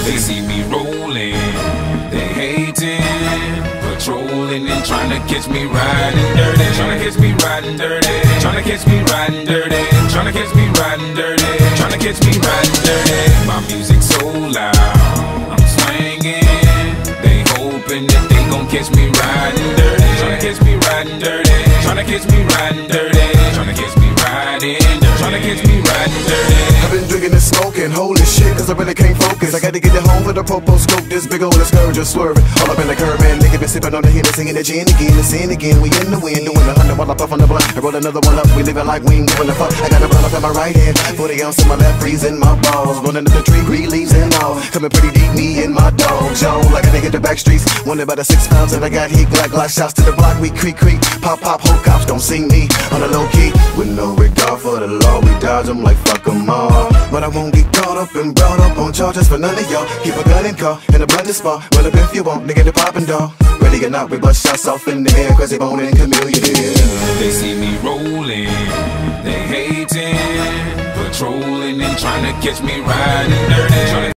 They see me rolling, they hating, patrolling and trying to catch me riding dirty. Trying to catch me riding dirty. Trying to catch me riding dirty. Trying to catch me riding dirty. Trying to catch me riding dirty. My music so loud, I'm swinging. They hoping that they gon' catch me riding dirty. Trying to catch me riding dirty. Trying to catch me riding dirty. Trying to catch me riding dirty. Trying to catch me riding dirty. I've been drinking and smoking, holy shit, cause I really can't focus. I gotta get it home with a popo scope, this big old scourge just swerving. All up in the curb, man, nigga been sipping on the Hennessy, singing the gin again, and sin again. We in the wind, doing 100 while I puff on the blunt. I roll another one up, we living like we ain't giving a fuck. I got a blunt up in my right hand, 40 ounce in my left, freezing my balls. Rolling up the tree, green leaves and all. Coming pretty deep, me and my dog, Joe. Like a nigga the back streets, wanted about the 6 pounds, and I got heat, glock shots to the block, we creak, pop, whole cops don't see me on the low key. With no regard for the law, we dodge them like fuck them all. But I won't get caught up and brought up on charges for none of y'all. Keep a gun in car, and a blood is spot. Well up if you want, nigga the poppin' dog. Ready or not, we bust shots off in the air, cause they bone and chameleon. They see me rolling, they hating, patrolling and trying to catch me riding dirty.